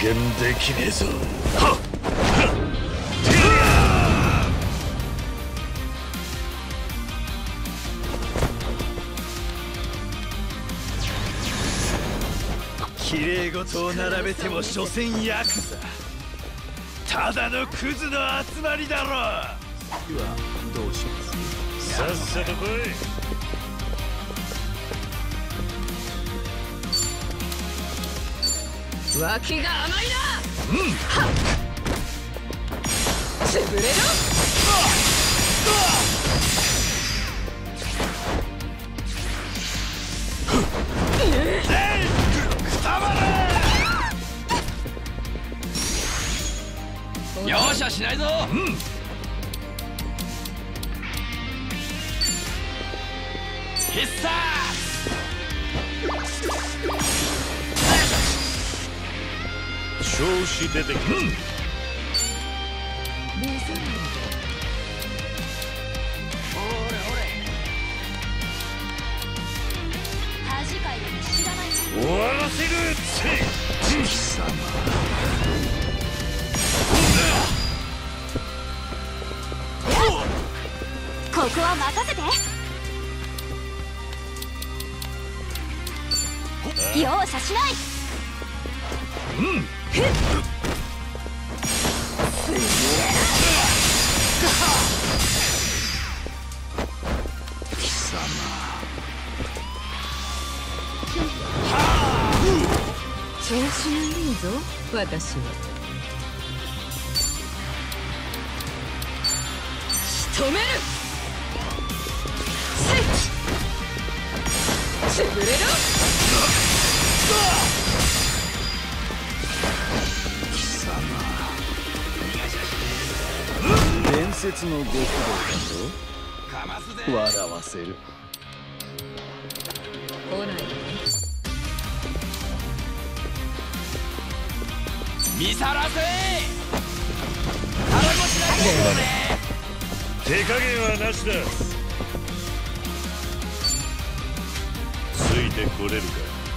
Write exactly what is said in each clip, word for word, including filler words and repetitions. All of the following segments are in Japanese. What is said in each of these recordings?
減できねえぞ。はっ綺麗事を並べても所詮ヤクザ。ただのクズの集まりだろ。 次はどうします？ さっさと来い。 脇が甘いな。 うん。 はっ潰れろ。 容赦しないぞ。 うん。 必殺。 調子出てきた。うん。終わらせる。貴様。 ここは任せて。容赦しない。 うん。貴様。 調子がいいぞ、私は。仕留める。潰れろ。 貴様。伝説の極道だぞ。笑わせる。 来ない。 見さらせ。腹ごしらえだよね。 手加減はなしだ。ついてこれるか。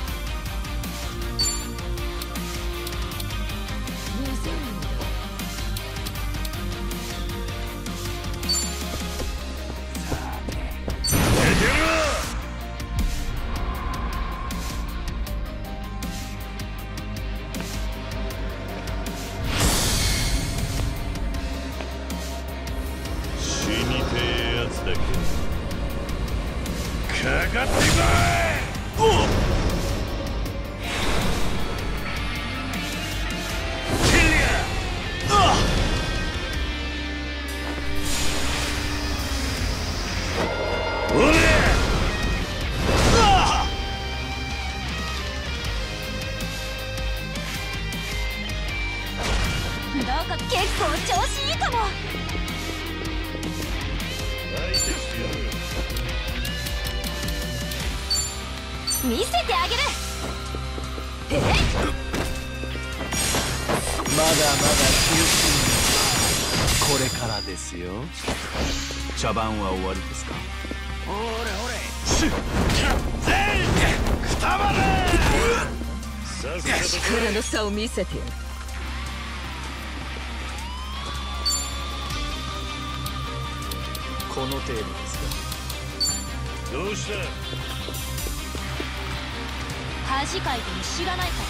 かかってこい。おっ。キリア。あっ。おれ。あっ。 なんか結構調子いいかも。見せてあげる。えっ、まだまだ中心。これからですよ。茶番は終わりですか？ ほれほれ。しっ。ぜい。くたばれ。さっさと力の差を見せてやる。 この程度ですか？ どうした？ 恥かいても知らないから。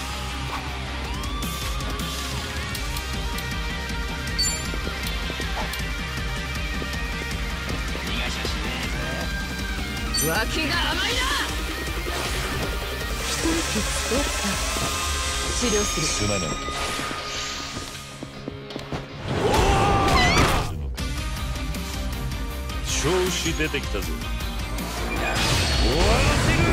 逃がしゃしねえぞ。 脇が甘いな。一息つこうか。治療する。 すまない。調子出てきたぞ。終わらせる。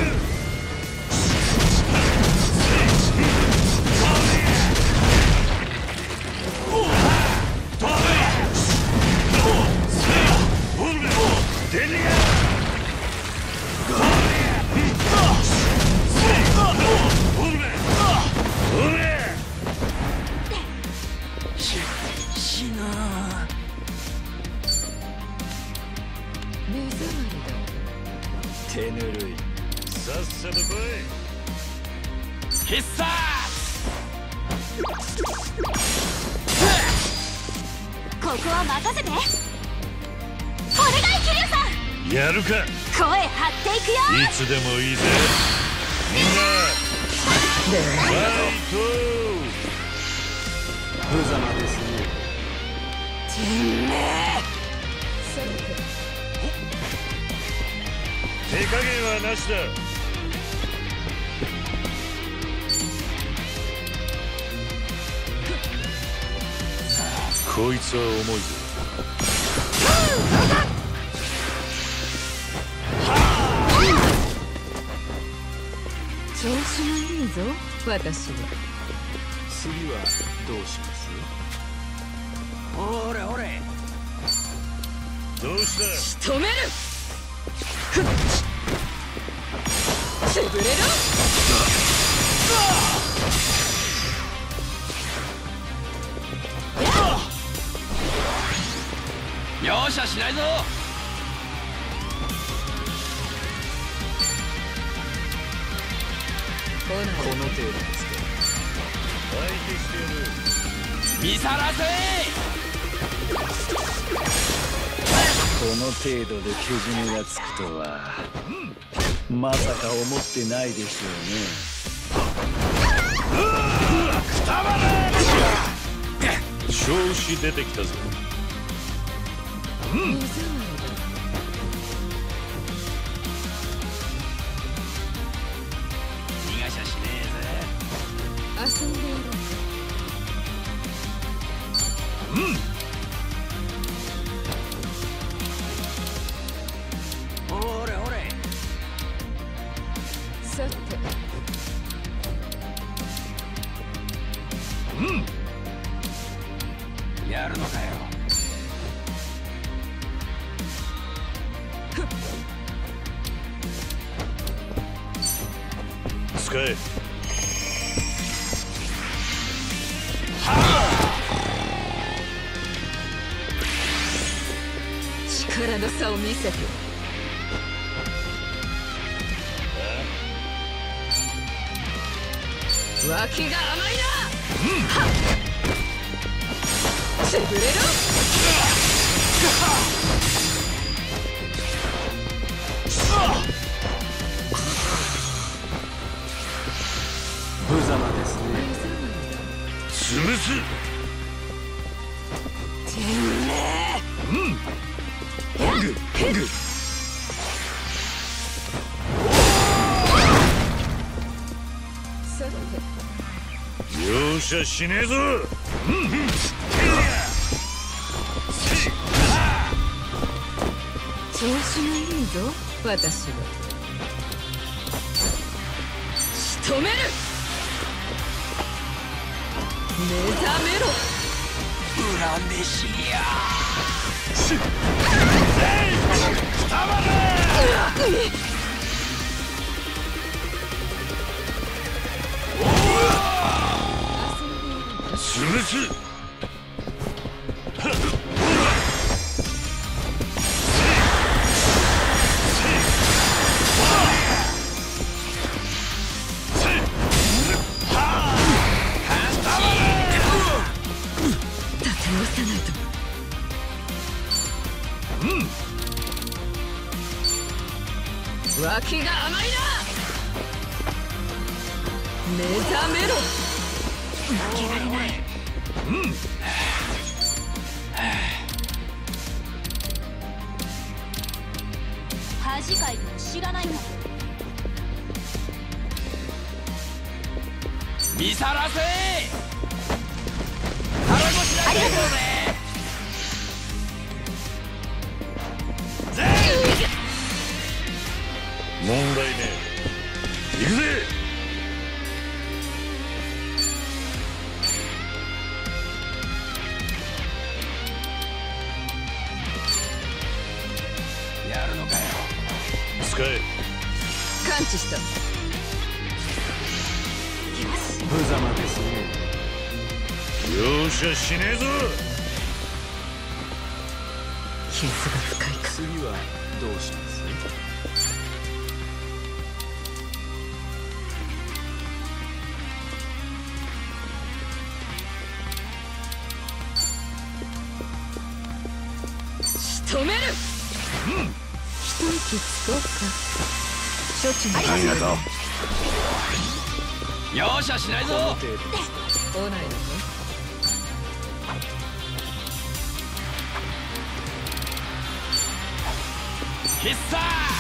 手ぬるい。さっさと来い。 必殺。 ここは任せて。お願い桐生さん、 やるか。 声張っていくよ。 いつでもいいぜみんな。ファイト。 無様ですね。 てめえ。 手加減はなしだ。こいつは重いぞ。 調子がいいぞ私は。 次はどうします？ ほれほれ。 どうした？ 仕留める。潰れろ。 容赦しないぞ。 この程度ですか。 相手してやる。 見さらせ。 この程度でけじめがつくとは、まさか思ってないでしょうね。 調子出てきたぞ。 水割りだ。 逃がしゃしね遊んでいる。 えぜ。ほれほれ。 さて。 やるのかよ。 使え。 力の差を見せて。脇が甘いな。潰れろ。 無様ですね。 潰す。 てめえ。さて。 容赦しねえぞ。 調子がいいぞ私は。仕留める。目覚めろ。 恨めしや。 潰す。 立て直さないと。脇が甘いな。目覚めろ。負けられない。 恥かいても知らないんだ。 見さらせ。腹ごしらえ。ありがとうぜ。 問題ねえ。行くぜ。 やるのかよ。 使え。 感知した。 無様ですね。 容赦しねえぞ。 傷が深いか。 次はどうします？ 止める。うん一息つこうか。処置にありがとう。 容赦しないぞ。 来ないのね。 必殺。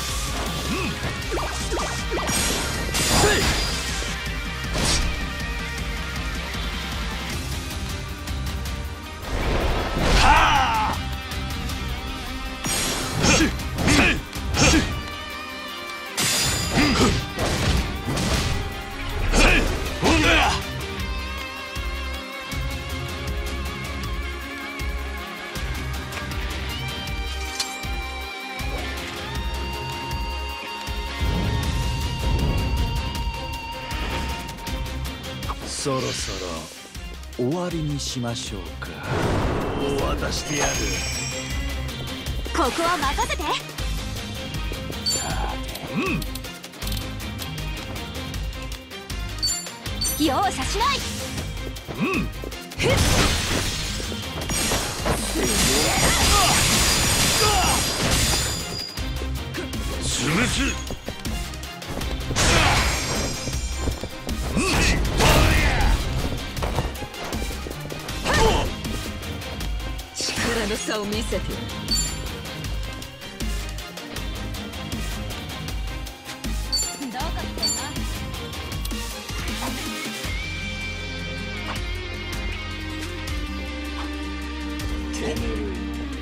そろそろ終わりにしましょうか。 渡してやる。 ここは任せて。 うん容赦しない。 うん潰す。 力の差を見せて。 どうかってな。 手ぬるい。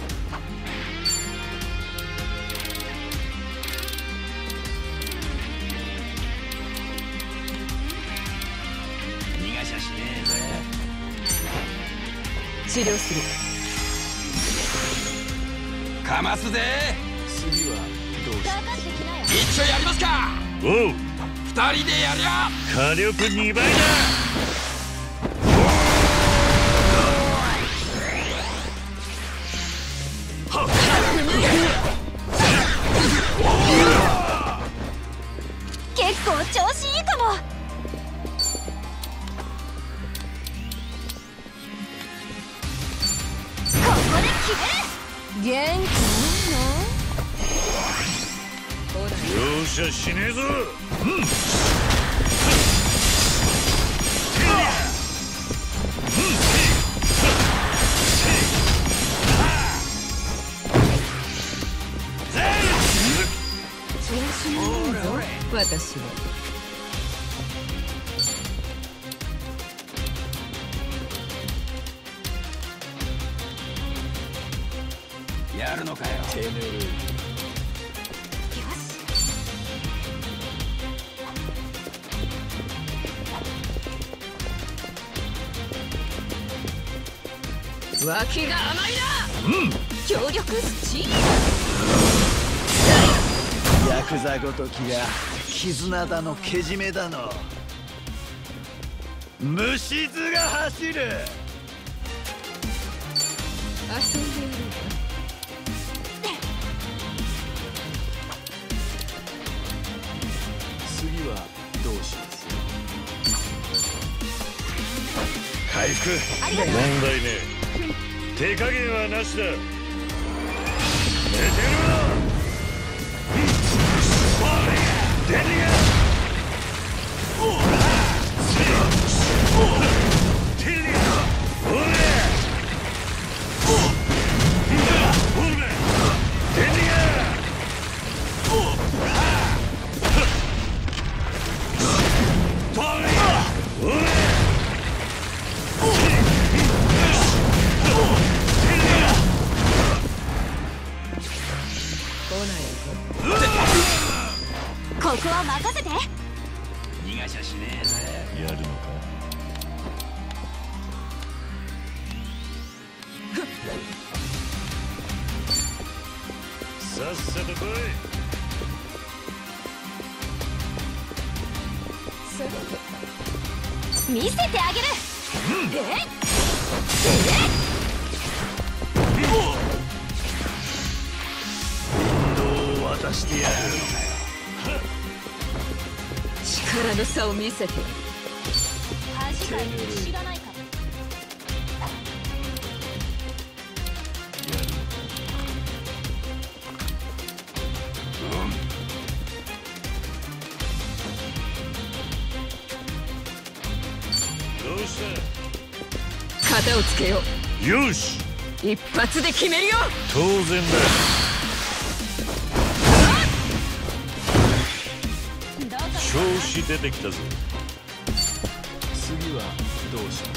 逃がしゃしねえぜ。 治療する。 かますぜ。 次はどうしかかってきなよ。 一丁やりますか。 おう二人でやりゃ。 火力にばいだ。 結構調子いいかも。ここで決める。元気ないの？ ほら容赦しねえぞ。うん調子にいいぞ私は。 やるのかよ。 手ぬるい。 よし。 脇が甘いな。 うん協力スチーヤクザごときが絆だのけじめだの。 虫図が走る。 遊んでやるわ。 次はどうします？ 回復ありがとう。 問題ねえ。手加減はなしだ。寝てるわ。出てけ。 ここは任せて。 逃がしゃしねえぜ。 やるのか。さっさと来い。 さて見せてあげる。えい、えい。 どう渡してやる。 力の差を見せて。 恥かいて知らないか。 をつけよう。 よし、 一発で決めるよ。 当然だ。調子出てきたぞ。 次はどうします？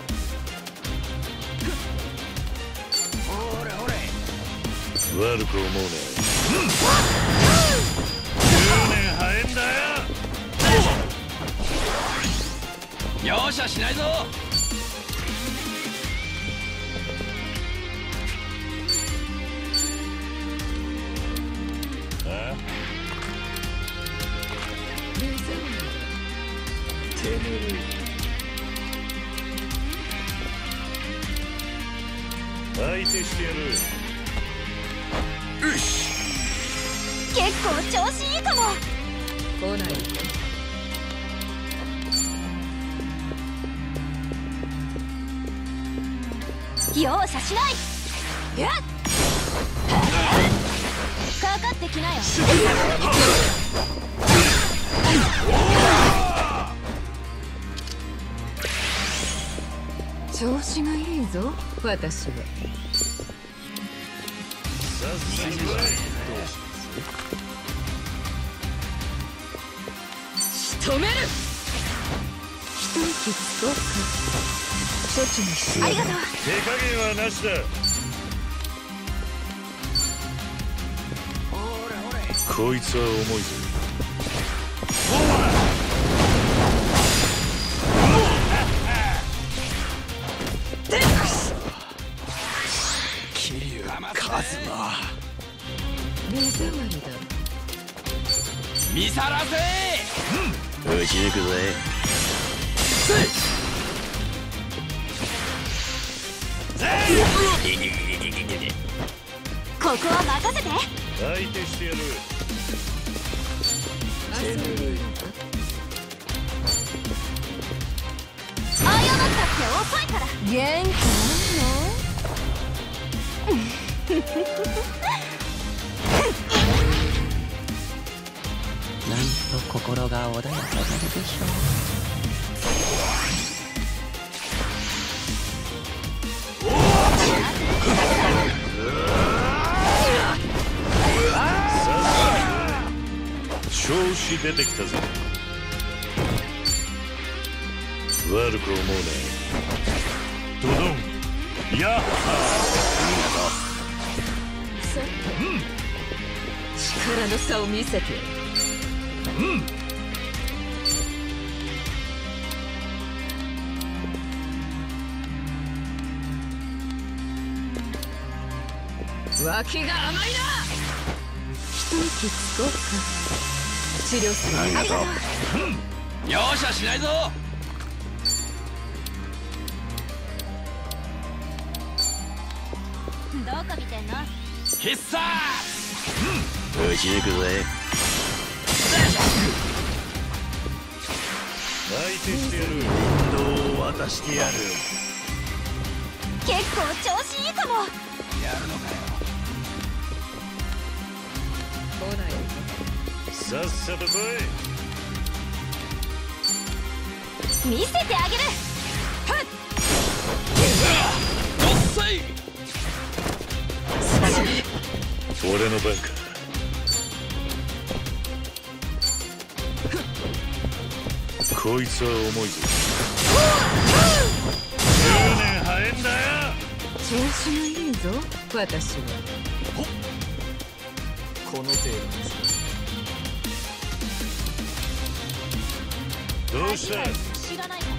ほれほれ。 悪く思うな。じゅうねん早えんだよ。 容赦しないぞ。 あ？ てめえ相手してやる。 よし。 結構調子いいかも。 来ない。 容赦しない。やっかかってきなよ。 調子がいいぞ私は。 さっさと来い。 仕留める。一息つこうか。処置にしよう。 ありがとう。 手加減はなしだ。 ほれほれ。 こいつは重いぞ。 桐生カズマ。 目障りだ。 見さらせ。 打ち抜くぜ。 ここは任せて。 相手してやる。 遊んでいるか。 謝ったって遅いから。 元気なんと心が穏やかなるでしょ調子出てきたぞ。悪く思うな。ドドン。やっはさて、力の差を見せて。脇が甘いな。一息つこうか。治療する。 ありがとう。 容赦しないぞ。 どこ見てんの？ 必殺。 打ち抜くぜ。相手してやる。 運動を渡してやる。 結構調子いいかも。 やるのかよ。 来ない。 さっさと来い。 見せてあげる。 どっさい。 俺の番か。こいつは重いぞ。じゅうねん早えんだよ。 調子がいいぞ私は。 この程度です。 どうした？ 知らないから。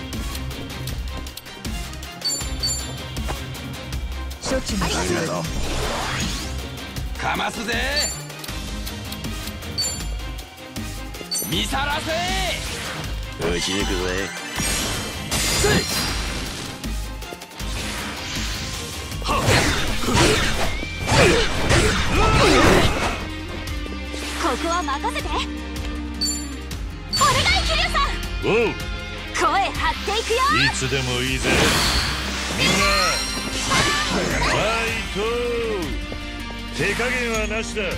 処置にしよう。 かますぜ。見さらせ。 打ち抜くぜ。 ここは任せて。お願い桐生さん。 おう。 声張っていくよ。 いつでもいいぜ。みんなファイト。手加減はなしだ。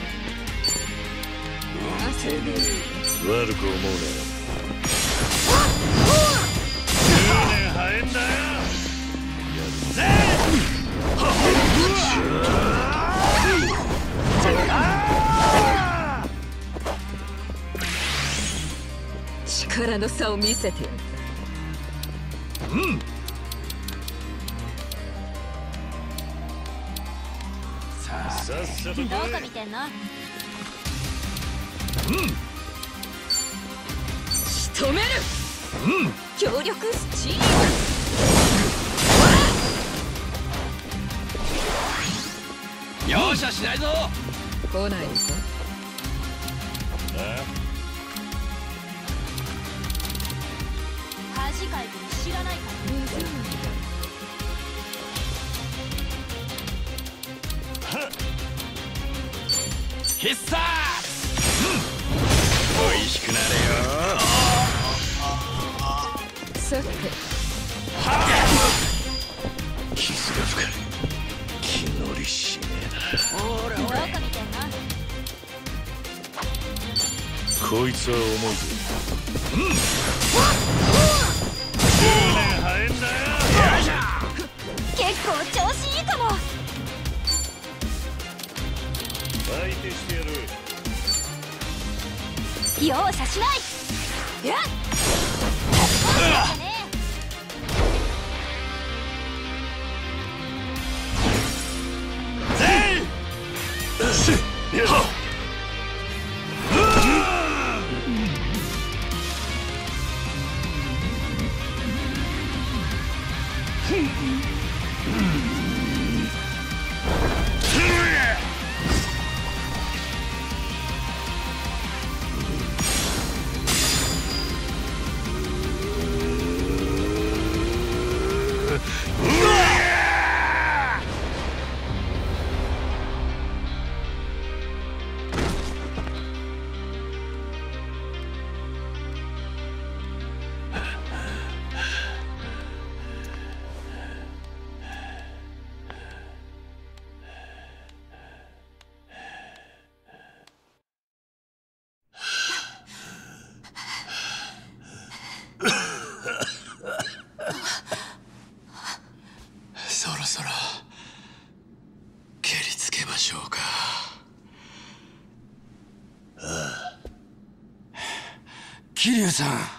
悪く思うな。じゅうねん早えんだよ。 力の差を見せてやる。 さっさとどこ見てんの？ 仕留める。協力スチーム。 容赦しないぞ。 来ないぞ。 恥かいて知らないか。 必殺。 おいしくなれよ。 さて傷が深い。気乗りしねえな。 どこ見てんの？ こいつは重いぞ。じゅうねん生えんだよ。 結構調子いいかも。 相手してやる。 容赦しない。やっそろそろ蹴りつけましょうか。桐生さん。